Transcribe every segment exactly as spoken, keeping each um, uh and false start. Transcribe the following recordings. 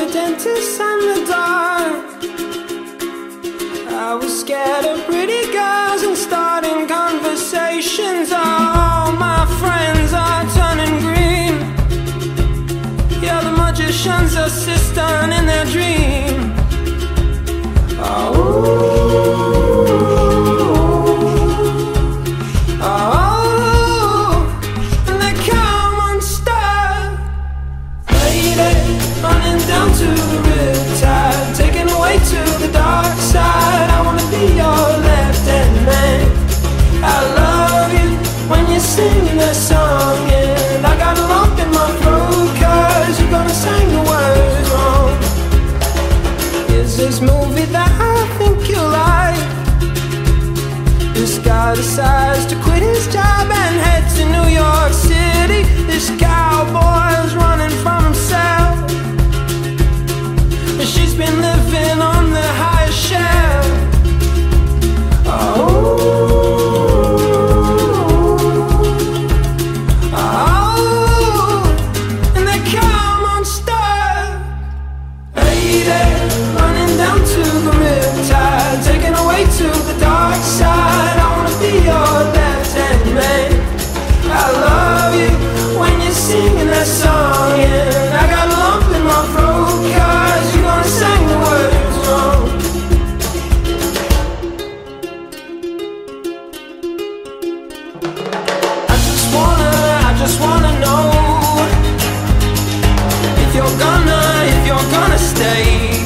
dentist and the dark. I was scared of pretty girls and starting conversations. All my friends are turning green. Yeah, the magician's assistant in their dream. Oh. Running down to the riptide, taken away to the dark side. I wanna be your left-hand man. I love you when you're singing that song, and I got a lump in my throat 'cause you're gonna sing the words wrong. Is this movie that I think you like? This guy decides to quit his job and head to New York City. This cowboy's running from himself. She's been living on the highest shelf. Oh, oh, and they come unstuck. Lady, running down to the riptide, taken away to the dark side. I wanna be your left-hand man. I love you when you're singing that song, and I got a lump in my throat 'cause you're gonna sing the words wrong. I just wanna, I just wanna know if you're gonna, if you're gonna stay.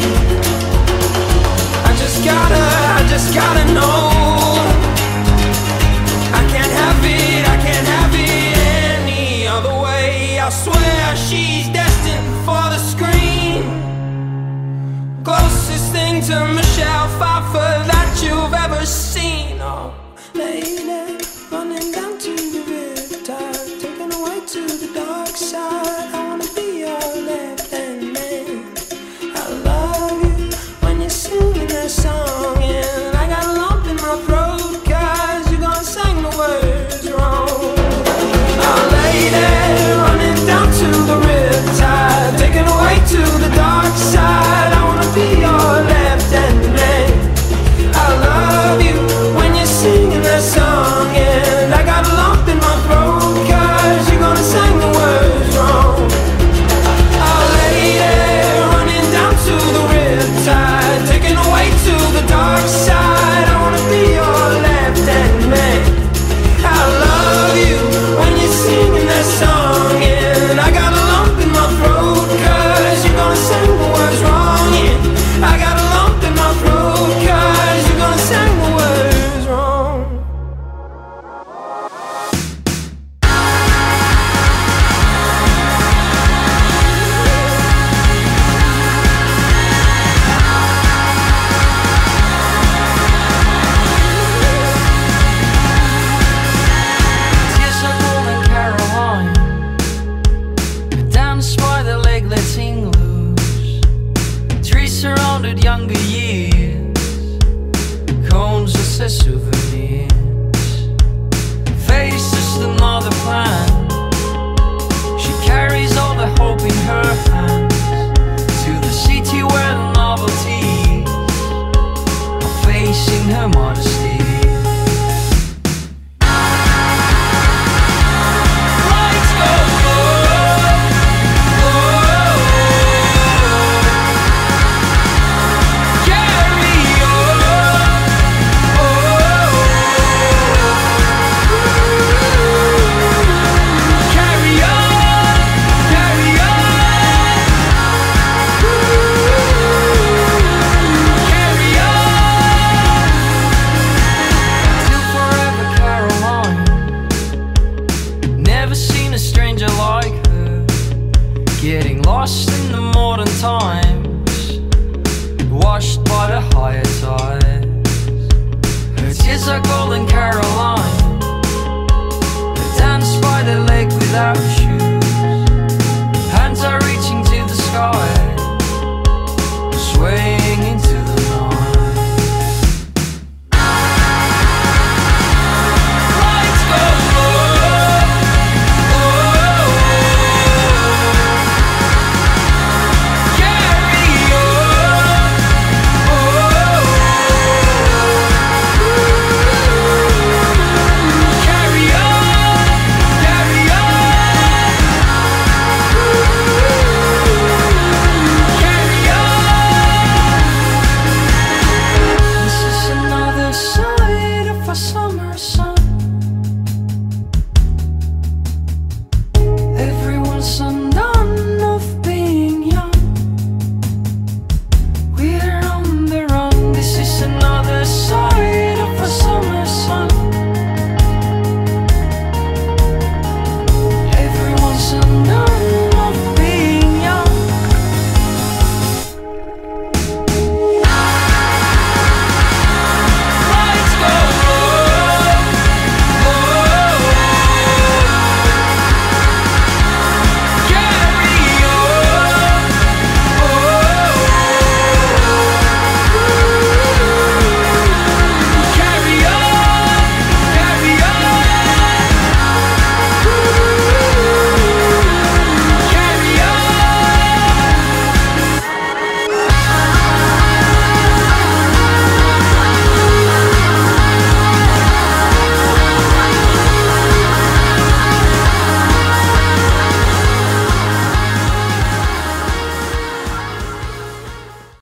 I just gotta, I just gotta know. I can't have it, I can't have it any other way. I swear she's destined for the screen. Closest thing to Michelle Pfeiffer that you've ever seen. Oh, lady, running down to the riptide, taken away to the dark side. I wanna be your left-hand man. I love you when you're singing that song, and I got a lump in my throat 'cause you're gonna sing the words wrong. Oh, lady, running down to the riptide, taken away to the dark side. I wanna be your left-hand man. I love you when you're singing that song, and I got a lump in my throat 'cause you're gonna sing the words wrong. Oh, lady, running down to the riptide, taken away to the dark side. I wanna be your left-hand man. I love you when you're singing that song, and I got a lump in my throat 'cause you're gonna sing the words wrong. Yeah, I got a lump in my throat 'cause you're gonna sing the words wrong. Tears are golden Caroline, down the spider leg letting loose. Trees surrounded younger years, cones just as souvenirs. Face just another plan. She carries all the hope in her hands to the city where the novelties are facing her modesty. Lights go low, low. Carry on, oh. Carry on, carry on. Carry on. Till forever, Caroline. Never seen a stranger like her, getting lost in the modern times, washed by the higher tides. Her tears are golden Caroline, danced by the lake without